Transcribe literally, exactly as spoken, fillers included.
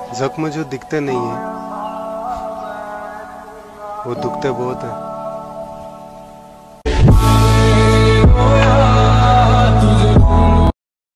जख्म जो दिखते नहीं है वो दुखते बहुत है।